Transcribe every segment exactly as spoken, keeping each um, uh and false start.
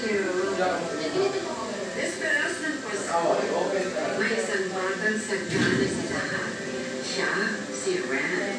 Desperasyon po sa may isang batang sagana sa lahat. Siya, si Ren.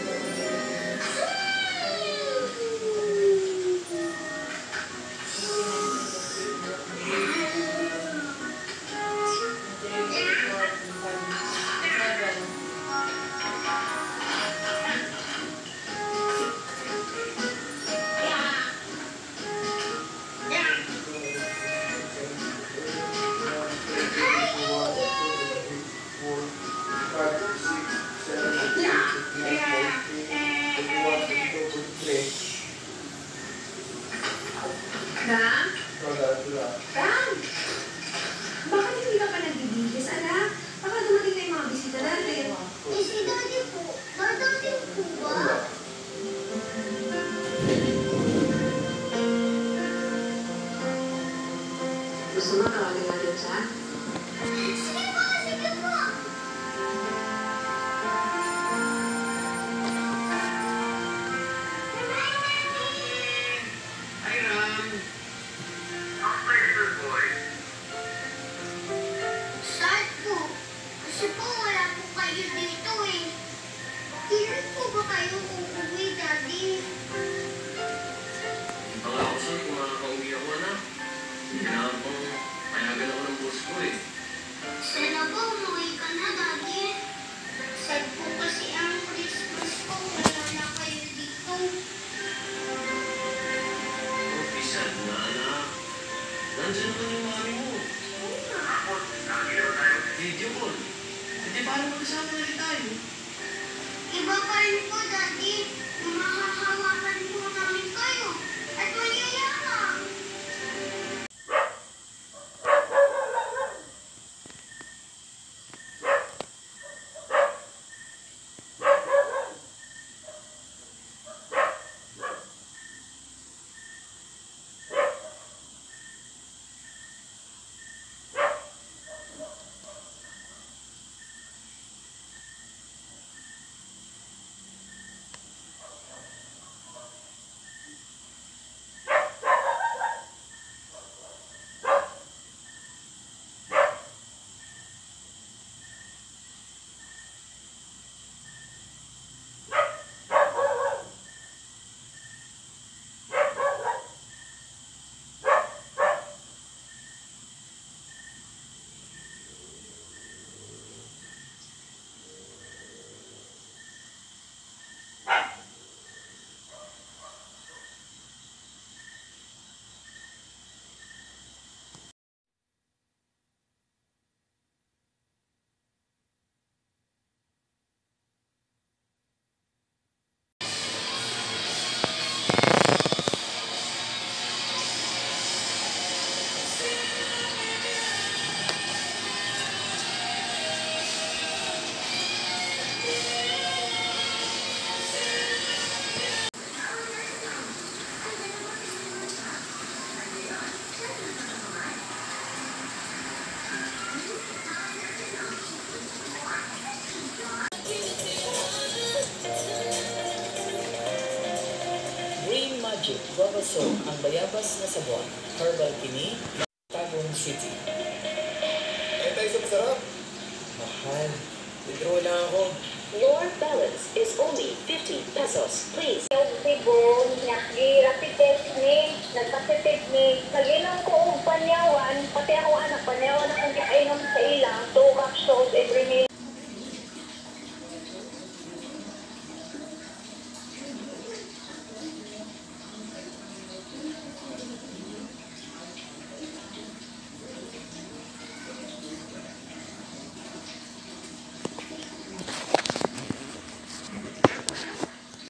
Ram? Ram? Bakit hindi ka pa nagbibigis, anak? Baka dumating na yung mga bisita natin. Eh, si Daddy po. Dadating po ba? Gusto mo tawagin natin siya? Sige po, sige po. Hi, Ram. Sad po. Kasi po wala po kayo dito eh. Kailan po ba kayo uuwi, Daddy? Baka ako saan kung makakauwi ako, anak. Kailangan pang payagan ako ng boss ko eh. Sana po umuwi ka na, Daddy. Sad po kasi ang Christmas ko. Wala na kayo dito. Huwag pisad na, anak. Nandiyan naman yung mami mo. Video call. Hindi paano magkasama na rin tayo? Iba pa rin po, Daddy. Yung mahahawakan po namin kayo. At mayayama. Magic Guava Soap, ang bayabas na sabon. Herbal Kini, Tagum City. Eh, tayo sa masarap. Mahal. Withdraw lang ako. Your balance is only fifty pesos, please. Yung tibon, nakirapid test ni, nagpasitid ni, naginom ko ang panyawan, pati ako anak, panyawan akong kainom sa ilang, two capsules every